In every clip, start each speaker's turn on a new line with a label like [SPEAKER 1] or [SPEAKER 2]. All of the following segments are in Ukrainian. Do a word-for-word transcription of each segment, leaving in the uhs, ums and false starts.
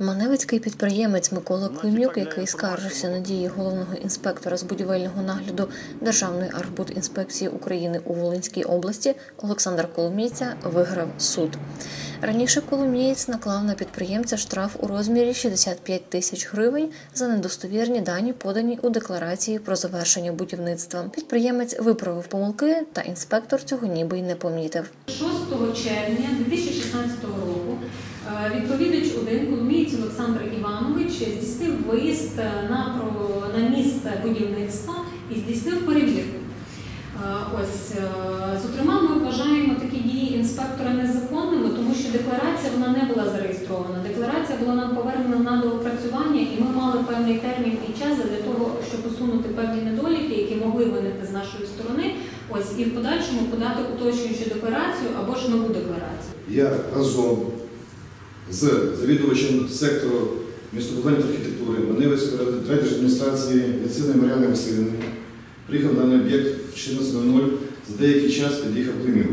[SPEAKER 1] Маневицький підприємець Микола Климюк, який скаржився на дії головного інспектора з будівельного нагляду Державної архбудінспекції України у Волинській області Олександра Коломійця, виграв суд. Раніше Коломієць наклав на підприємця штраф у розмірі шістдесят п'ять тисяч гривень за недостовірні дані, подані у декларації про завершення будівництва. Підприємець виправив помилки, та інспектор цього ніби й не помітив.
[SPEAKER 2] шостого червня дві тисячі шістнадцятого року відповідач один Коломієць Олександр Іванович здійснив виїзд на, на місце будівництва і здійснив перевірку. Ось, зокрема, ми вважаємо такі дії інспектора незаконними, тому що декларація вона не була зареєстрована. Декларація була нам повернена на доопрацювання, і ми мали певний термін і час для того, щоб усунути певні недоліки, які могли виникти з нашої сторони, ось, і в подальшому подати уточнюючу декларацію або ж нову декларацію.
[SPEAKER 3] Я разом з завідувачем сектору містобудування та архітектури Маневицької райдержадміністрації Яциною Мар'яною Василівною приїхав на даний об'єкт в чотирнадцята нуль нуль, за деякий час під'їхав Климюк.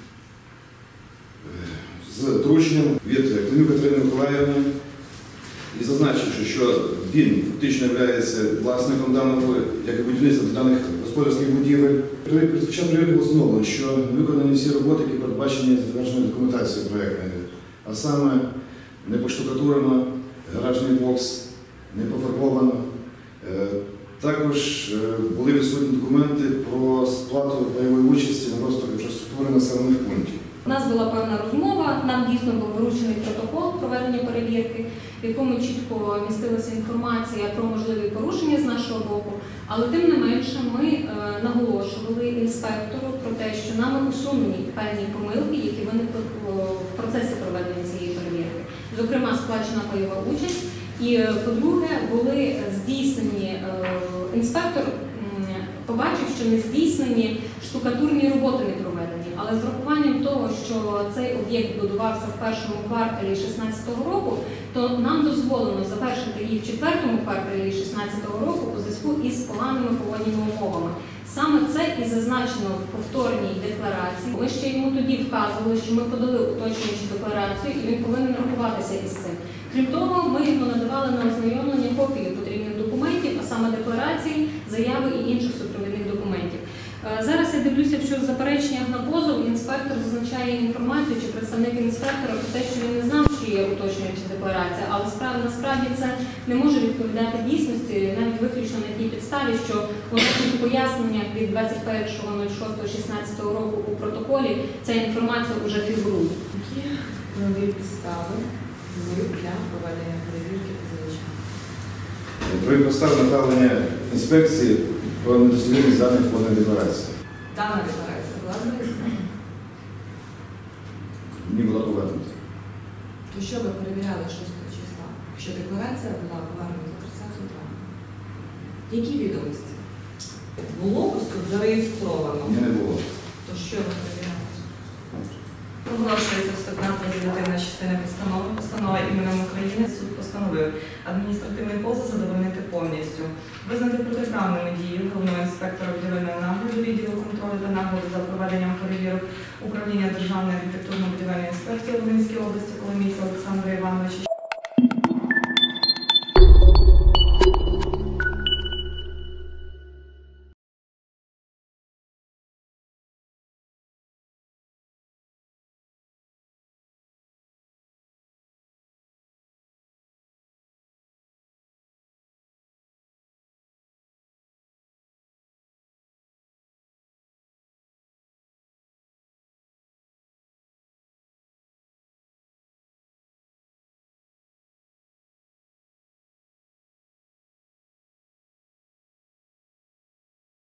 [SPEAKER 3] З дорученням від Климюка Катерини Миколаївни і зазначивши, що він фактично є власником даного, як і будівництва даних господарських будівель. Під час перевірки було встановлено, що не виконані всі роботи, які передбачені затвердженою документацією проєктної, а саме не поштукатурено гаражний бокс, не пофарбовано. Також були відсутні документи про сплату пайової участі на розвиток інфраструктури населених пунктів.
[SPEAKER 2] У нас була певна розмова, нам дійсно був вручений протокол проведення перевірки, в якому чітко містилася інформація про можливі порушення з нашого боку, але тим не менше ми наголошували інспектору про те, що нами усунені певні помилки, які виникли в процесі проведення цієї перевірки. Зокрема, сплачена пайова участь. І, по-друге, були здійснені, інспектор побачив, що не здійснені штукатурні роботи не проведені, але з врахуванням того, що цей об'єкт будувався в першому кварталі дві тисячі шістнадцятого року, то нам дозволено завершити її в четвертому кварталі дві тисячі шістнадцятого року у зв'язку із поганими погодними умовами. Саме це і зазначено в повторній декларації. Ми ще йому тоді вказували, що ми подали уточнюючу декларацію і він повинен рахуватися із цим. Крім того, ми йому надавали на ознайомлення копії потрібних документів, а саме декларації, заяви і інших супровідних документів. Зараз я дивлюся, що в запереченнях на позов інспектор зазначає інформацію, чи представник інспектора про те, що він не знав, що є уточнююча декларація, але справді, насправді це не може відповідати дійсності, навіть виключно на тій підставі, що у наших поясненнях від двадцять першого шостого шістнадцятого року у протоколі ця інформація вже фігурує.
[SPEAKER 4] Які нові підстави для проведення перевірки позивача?
[SPEAKER 3] Про підстави направлення інспекції про недостовірність даних поданої декларації.
[SPEAKER 4] Дана декларація була зареєстрована?
[SPEAKER 3] Не була повернута.
[SPEAKER 4] То що ви перевіряли шостого числа, якщо декларація була повернута тридцятого травня? Які відомості? Було тут зареєстровано?
[SPEAKER 3] Ні, не було.
[SPEAKER 4] То що ви перевіряли? Проголошується вступна президентивна частина постанови, постанова іменем України, суд постановив адміністративний позов задовольнити повністю. Визнати протиправними дії головного інспектора будівельного нагляду, відділу контролю та нагляду за проведенням перевірок управління Державної архітектурно-будівельної інспекції Волинської області Коломійця Олександра Івановича.